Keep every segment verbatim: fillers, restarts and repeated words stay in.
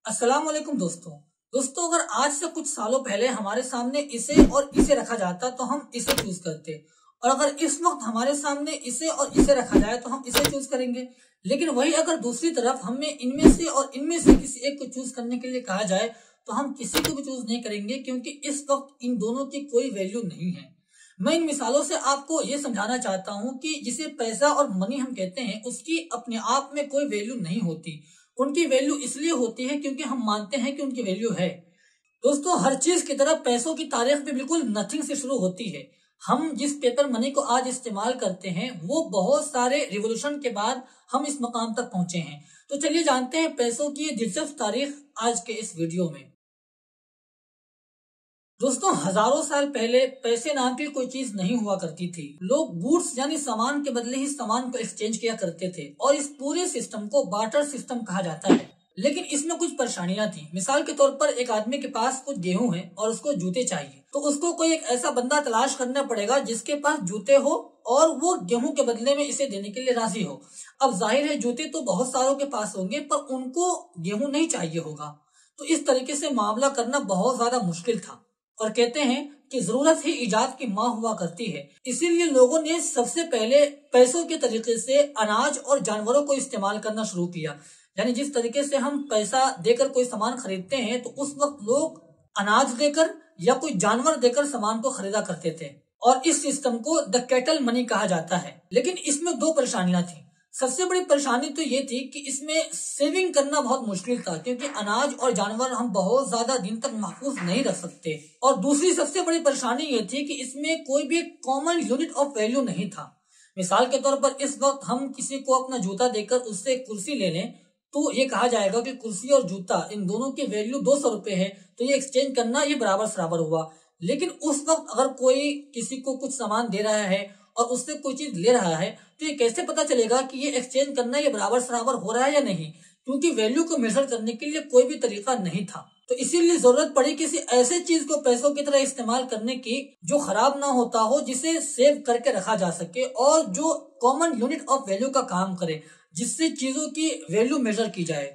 अस्सलाम वालेकुम दोस्तों दोस्तों अगर आज से कुछ सालों पहले हमारे सामने इसे और इसे रखा जाता तो हम इसे चूज करते, और अगर इस वक्त हमारे सामने इसे और इसे रखा जाए तो हम इसे चूज करेंगे। लेकिन वही अगर दूसरी तरफ हमें इनमें से और इनमें से किसी एक को चूज करने के लिए कहा जाए तो हम किसी को भी चूज नहीं करेंगे, क्योंकि इस वक्त इन दोनों की कोई वैल्यू नहीं है। मैं इन मिसालों से आपको ये समझाना चाहता हूँ कि जिसे पैसा और मनी हम कहते हैं उसकी अपने आप में कोई वैल्यू नहीं होती। उनकी वैल्यू इसलिए होती है क्योंकि हम मानते हैं कि उनकी वैल्यू है। दोस्तों, हर चीज की तरह पैसों की तारीख भी बिल्कुल नथिंग से शुरू होती है। हम जिस पेपर मनी को आज इस्तेमाल करते हैं वो बहुत सारे रिवोल्यूशन के बाद हम इस मकाम तक पहुंचे हैं। तो चलिए जानते हैं पैसों की ये दिलचस्प तारीख आज के इस वीडियो में। दोस्तों, हजारों साल पहले पैसे नाम की कोई चीज नहीं हुआ करती थी। लोग गुड्स यानी सामान के बदले ही सामान को एक्सचेंज किया करते थे और इस पूरे सिस्टम को बार्टर सिस्टम कहा जाता है। लेकिन इसमें कुछ परेशानियां थी। मिसाल के तौर पर एक आदमी के पास कुछ गेहूं है और उसको जूते चाहिए, तो उसको कोई एक ऐसा बंदा तलाश करना पड़ेगा जिसके पास जूते हो और वो गेहूं के बदले में इसे देने के लिए राजी हो। अब जाहिर है जूते तो बहुत सारों के पास होंगे पर उनको गेहूं नहीं चाहिए होगा, तो इस तरीके से मामला करना बहुत ज्यादा मुश्किल था। और कहते हैं कि जरूरत ही इजाद की माँ हुआ करती है, इसीलिए लोगों ने सबसे पहले पैसों के तरीके से अनाज और जानवरों को इस्तेमाल करना शुरू किया। यानी जिस तरीके से हम पैसा देकर कोई सामान खरीदते हैं तो उस वक्त लोग अनाज देकर या कोई जानवर देकर सामान को खरीदा करते थे, और इस सिस्टम को द कैटल मनी कहा जाता है। लेकिन इसमें दो परेशानियां थी। सबसे बड़ी परेशानी तो ये थी कि इसमें सेविंग करना बहुत मुश्किल था, क्योंकि अनाज और जानवर हम बहुत ज्यादा दिन तक महफूज नहीं रख सकते। और दूसरी सबसे बड़ी परेशानी ये थी कि इसमें कोई भी कॉमन यूनिट ऑफ वैल्यू नहीं था। मिसाल के तौर पर इस वक्त हम किसी को अपना जूता देकर उससे कुर्सी ले लें तो ये कहा जाएगा कि कुर्सी और जूता इन दोनों की वैल्यू दो सौ रुपए है, तो ये एक्सचेंज करना ये बराबर सराबर हुआ। लेकिन उस वक्त अगर कोई किसी को कुछ सामान दे रहा है और उससे कोई चीज ले रहा है तो ये कैसे पता चलेगा कि ये एक्सचेंज करना ये बराबर सराबर हो रहा है या नहीं, क्योंकि वैल्यू को मेजर करने के लिए कोई भी तरीका नहीं था। तो इसीलिए जरूरत पड़ी किसी ऐसे चीज को पैसों की तरह इस्तेमाल करने की जो खराब ना होता हो, जिसे सेव करके रखा जा सके और जो कॉमन यूनिट ऑफ वैल्यू का काम करे, जिससे चीजों की वैल्यू मेजर की जाए।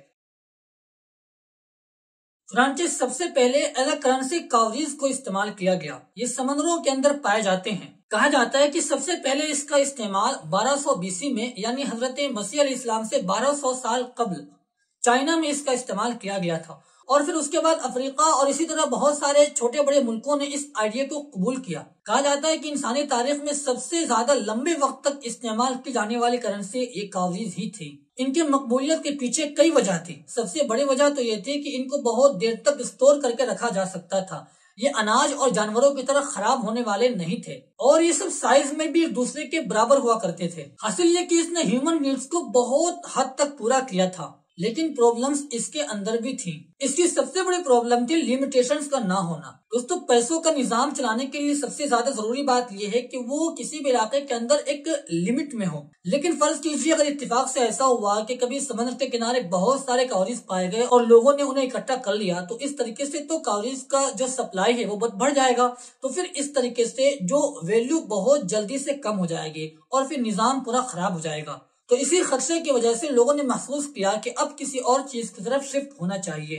फ्रांसिस सबसे पहले एज अ करेंसी कावरीज को इस्तेमाल किया गया। ये समंदरों के अंदर पाए जाते हैं। कहा जाता है कि सबसे पहले इसका इस्तेमाल बारह सौ बीसी में यानी हजरत मसीह अलैहिस्सलाम से बारह सौ साल कबल चाइना में इसका इस्तेमाल किया गया था, और फिर उसके बाद अफ्रीका और इसी तरह बहुत सारे छोटे बड़े मुल्कों ने इस आइडिया को कबूल किया। कहा जाता है कि इंसानी तारीख में सबसे ज्यादा लंबे वक्त तक इस्तेमाल की जाने वाली करेंसी ये कावरीज ही थी। इनके मकबूलियत के पीछे कई वजह थी। सबसे बड़ी वजह तो ये थी कि इनको बहुत देर तक स्टोर करके रखा जा सकता था। ये अनाज और जानवरों की तरह खराब होने वाले नहीं थे, और ये सब साइज में भी एक दूसरे के बराबर हुआ करते थे। हासिल ये कि इसने ह्यूमन नीड्स को बहुत हद तक पूरा किया था। लेकिन प्रॉब्लम्स इसके अंदर भी थी। इसकी सबसे बड़ी प्रॉब्लम थी लिमिटेशंस का ना होना। दोस्तों, पैसों का निजाम चलाने के लिए सबसे ज्यादा जरूरी बात यह है कि वो किसी भी इलाके के अंदर एक लिमिट में हो। लेकिन फर्ज कीजिए अगर इत्तेफाक से ऐसा हुआ कि कभी समुद्र के किनारे बहुत सारे कावरीज पाए गए और लोगों ने उन्हें इकट्ठा कर लिया, तो इस तरीके से तो कावरीज का जो सप्लाई है वो बहुत बढ़ जाएगा। तो फिर इस तरीके से जो वैल्यू बहुत जल्दी से कम हो जाएगी और फिर निजाम पूरा खराब हो जाएगा। तो इसी खदशे की वजह से लोगों ने महसूस किया कि अब किसी और चीज की तरफ शिफ्ट होना चाहिए।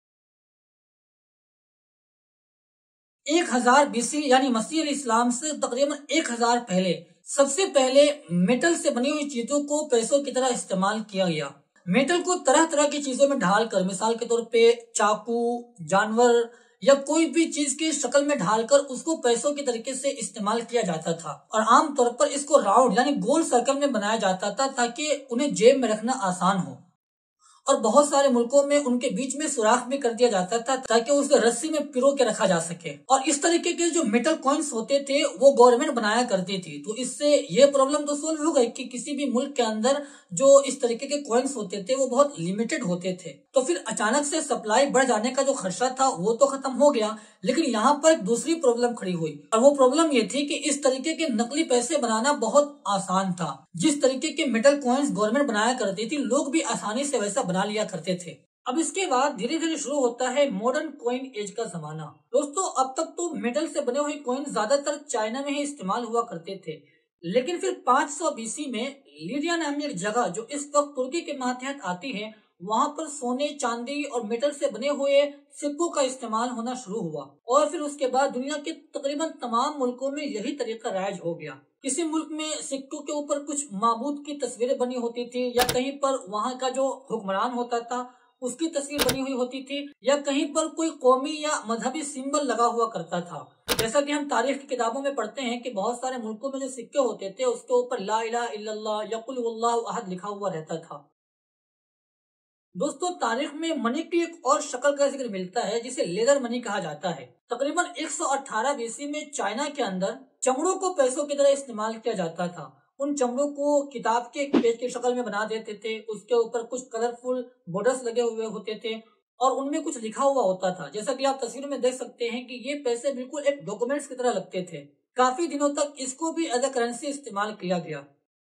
एक हजार बीसी यानी मसीह इस्लाम से तकरीबन एक हजार पहले सबसे पहले मेटल से बनी हुई चीजों को पैसों की तरह इस्तेमाल किया गया। मेटल को तरह तरह की चीजों में ढालकर, मिसाल के तौर पे चाकू, जानवर या कोई भी चीज की शक्ल में ढालकर उसको पैसों के तरीके से इस्तेमाल किया जाता था। और आमतौर पर इसको राउंड यानी गोल सर्कल में बनाया जाता था ताकि उन्हें जेब में रखना आसान हो, और बहुत सारे मुल्कों में उनके बीच में सुराख भी कर दिया जाता था ताकि उसे रस्सी में पिरो के रखा जा सके। और इस तरीके के जो मेटल कॉइन्स होते थे वो गवर्नमेंट बनाया करती थी। तो इससे ये प्रॉब्लम तो सोल्व हो गई कि किसी भी मुल्क के अंदर जो इस तरीके के कॉइन्स होते थे वो बहुत लिमिटेड होते थे। तो फिर अचानक से सप्लाई बढ़ जाने का जो खर्चा था वो तो खत्म हो गया, लेकिन यहाँ पर एक दूसरी प्रॉब्लम खड़ी हुई, और वो प्रॉब्लम ये थी कि इस तरीके के नकली पैसे बनाना बहुत आसान था। जिस तरीके के मेटल कॉइन्स गवर्नमेंट बनाया करती थी लोग भी आसानी से वैसा बना लिया करते थे। अब इसके बाद धीरे धीरे शुरू होता है मॉडर्न कॉइन एज का जमाना। दोस्तों, अब तक तो मेटल से बने हुए कॉइन ज्यादातर चाइना में ही इस्तेमाल हुआ करते थे, लेकिन फिर पाँच सौ बीसी में लीडिया नाम की एक जगह जो इस वक्त तुर्की के मातहत आती है वहाँ पर सोने, चांदी और मेटल से बने हुए सिक्कों का इस्तेमाल होना शुरू हुआ और फिर उसके बाद दुनिया के तकरीबन तमाम मुल्कों में यही तरीका राइज हो गया। किसी मुल्क में सिक्कों के ऊपर कुछ माबूद की तस्वीरें बनी होती थी, या कहीं पर वहाँ का जो हुक्मरान होता था उसकी तस्वीर बनी हुई होती थी, या कहीं पर कोई कौमी या मजहबी सिंबल लगा हुआ करता था। जैसा कि हम तारीख की किताबों में पढ़ते हैं कि बहुत सारे मुल्कों में जो सिक्के होते थे उसके ऊपर ला इलाहा इल्लल्लाह या कुल हुवल्लाहु अहद लिखा हुआ रहता था। दोस्तों, तारीख में मनी की एक और शक्ल का जिक्र मिलता है जिसे लेदर मनी कहा जाता है। तकरीबन एक सौ अठारह बीसी में चाइना के अंदर चमड़ों को पैसों की तरह इस्तेमाल किया जाता था। उन चमड़ों को किताब के एक पेज की शक्ल में बना देते थे, उसके ऊपर कुछ कलरफुल बॉर्डर्स लगे हुए होते थे और उनमें कुछ लिखा हुआ होता था। जैसा कि आप तस्वीर में देख सकते हैं कि ये पैसे बिल्कुल एक डॉक्यूमेंट्स की तरह लगते थे। काफी दिनों तक इसको भी एज अ करेंसी इस्तेमाल किया गया।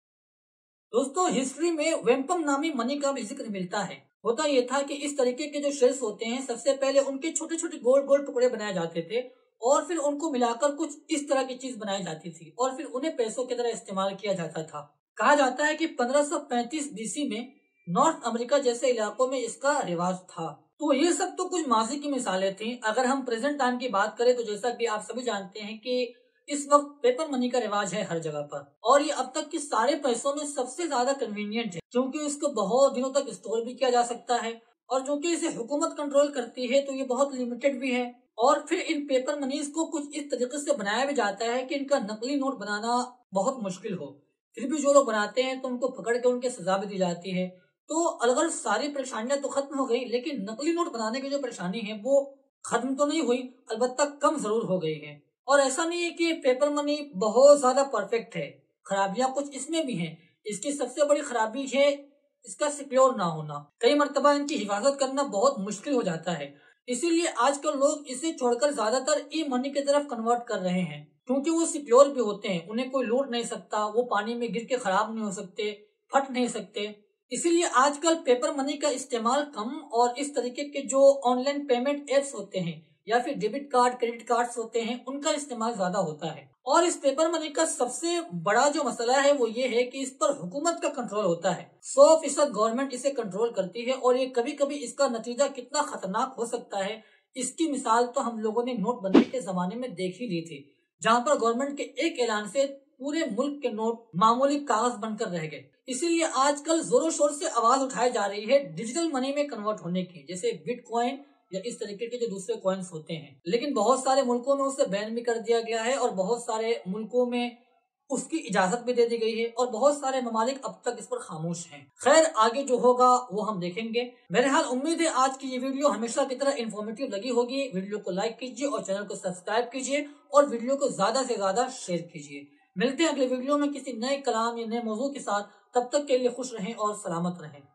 दोस्तों, हिस्ट्री में वेम्पम नामी मनी का भी जिक्र मिलता है। होता ये था कि इस तरीके के जो शेल्स होते हैं, सबसे पहले उनके छोटे छोटे गोल गोल टुकड़े बनाए जाते थे और फिर उनको मिलाकर कुछ इस तरह की चीज बनाई जाती थी और फिर उन्हें पैसों की तरह इस्तेमाल किया जाता था। कहा जाता है कि पंद्रह सौ पैंतीस बीसी में नॉर्थ अमेरिका जैसे इलाकों में इसका रिवाज था। तो ये सब तो कुछ माजी की मिसालें थी। अगर हम प्रेजेंट टाइम की बात करें तो जैसा कि आप सभी जानते हैं कि इस वक्त पेपर मनी का रिवाज है हर जगह पर, और ये अब तक के सारे पैसों में सबसे ज्यादा कन्वीनियंट है क्योंकि इसको बहुत दिनों तक स्टोर भी किया जा सकता है और जो कि इसे हुकूमत कंट्रोल करती है तो ये बहुत लिमिटेड भी है। और फिर इन पेपर मनीज को कुछ इस तरीके से बनाया भी जाता है कि इनका नकली नोट बनाना बहुत मुश्किल हो, फिर भी जो लोग बनाते हैं तो उनको पकड़ के उनके सजा भी दी जाती है। तो अलग सारी परेशानियां तो खत्म हो गई, लेकिन नकली नोट बनाने की जो परेशानी है वो खत्म तो नहीं हुई, अलबत्ता कम जरूर हो गई है। और ऐसा नहीं है कि पेपर मनी बहुत ज्यादा परफेक्ट है, खराबियां कुछ इसमें भी हैं। इसकी सबसे बड़ी खराबी है इसका सिक्योर ना होना। कई मर्तबा इनकी हिफाजत करना बहुत मुश्किल हो जाता है, इसीलिए आजकल लोग इसे छोड़कर ज्यादातर ई मनी की तरफ कन्वर्ट कर रहे हैं क्योंकि वो सिक्योर भी होते हैं, उन्हें कोई लूट नहीं सकता, वो पानी में गिर के खराब नहीं हो सकते, फट नहीं सकते। इसीलिए आजकल पेपर मनी का इस्तेमाल कम और इस तरीके के जो ऑनलाइन पेमेंट एप्स होते हैं या फिर डेबिट कार्ड, क्रेडिट कार्ड्स होते हैं, उनका इस्तेमाल ज्यादा होता है। और इस पेपर मनी का सबसे बड़ा जो मसला है वो ये है कि इस पर हुकूमत का कंट्रोल होता है। सौ फीसद गवर्नमेंट इसे कंट्रोल करती है और ये कभी कभी इसका नतीजा कितना खतरनाक हो सकता है इसकी मिसाल तो हम लोगों ने नोटबंदी के जमाने में देख ही ली थी, जहाँ पर गवर्नमेंट के एक ऐलान से पूरे मुल्क के नोट मामूली कागज बनकर रह गए। इसीलिए आजकल जोरों शोर से आवाज उठाई जा रही है डिजिटल मनी में कन्वर्ट होने की, जैसे बिटकॉइन या इस तरीके के जो दूसरे कॉइन्स होते हैं। लेकिन बहुत सारे मुल्कों में उसे बैन भी कर दिया गया है और बहुत सारे मुल्कों में उसकी इजाजत भी दे दी गई है और बहुत सारे ममालिक अब तक इस पर खामोश हैं। खैर, आगे जो होगा वो हम देखेंगे। मेरे हाल उम्मीद है आज की ये वीडियो हमेशा की तरह इन्फॉर्मेटिव लगी होगी। वीडियो को लाइक कीजिए और चैनल को सब्सक्राइब कीजिए और वीडियो को ज्यादा से ज्यादा शेयर कीजिए। मिलते हैं अगले वीडियो में किसी नए कलाम या नए मौजू के साथ। तब तक के लिए खुश रहें और सलामत रहें।